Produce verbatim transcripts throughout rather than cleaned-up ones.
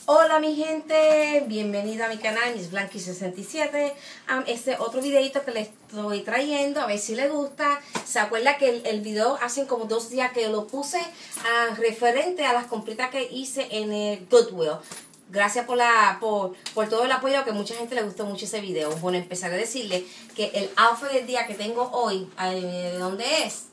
Hola mi gente, bienvenido a mi canal Miss Blanqui sesenta y siete. um, Este otro videito que les estoy trayendo, a ver si les gusta. Se acuerda que el, el video hace como dos días que lo puse uh, referente a las compritas que hice en el Goodwill. Gracias por, la, por, por todo el apoyo, que mucha gente le gustó mucho ese video. Bueno, empezaré a decirle que el outfit del día que tengo hoy, ¿de dónde es?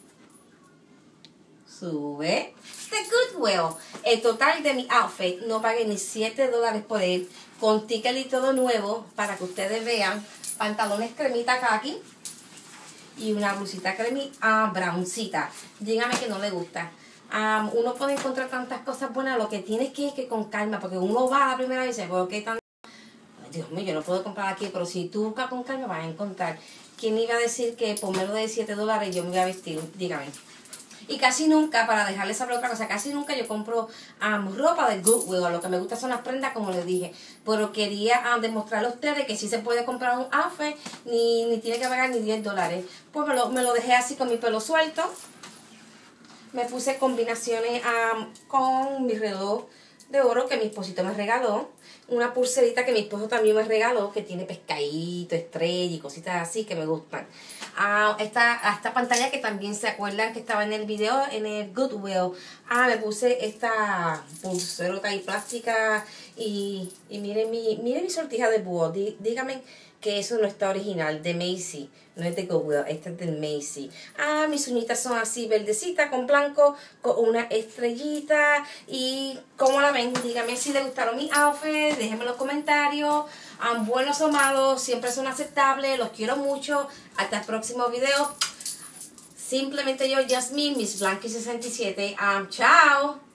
Sube de Goodwill. El total de mi outfit, no pagué ni siete dólares por él, con ticket y todo nuevo, para que ustedes vean. Pantalones cremita khaki y una blusita cremita uh, browncita. Dígame que no le gusta. Um, uno puede encontrar tantas cosas buenas, lo que tienes que ir que con calma, porque uno va a la primera vez y dice, ¿por qué tan? Dios mío, yo no puedo comprar aquí, pero si tú buscas con calma vas a encontrar. ¿Quién iba a decir que por menos de siete dólares yo me voy a vestir? Dígame. Y casi nunca, para dejarles saber otra cosa, casi nunca yo compro um, ropa de Goodwill. Lo que me gusta son las prendas, como les dije. Pero quería um, demostrarle a ustedes que sí se puede comprar un outfit, ni, ni tiene que pagar ni diez dólares. Pues me lo, me lo dejé así con mi pelo suelto. Me puse combinaciones um, con mi reloj de oro que mi esposito me regaló. Una pulserita que mi esposo también me regaló, que tiene pescadito, estrella y cositas así que me gustan. Ah, esta, esta pantalla que también se acuerdan que estaba en el video, en el Goodwill. Ah, me puse esta pulserota y plástica. Y, y miren mi, miren mi sortija de búho. Dí, díganme que eso no está original, de Macy. No es de Goodwill, esta es de Macy. Ah, mis uñitas son así, verdecitas, con blanco, con una estrellita. Y como la ven, díganme si les gustaron mis outfits, déjenme en los comentarios. Um, buenos o malos, siempre son aceptables, los quiero mucho. Hasta el próximo video. Simplemente yo, Jasmine, Miss Blanqui sesenta y siete. Um, chao.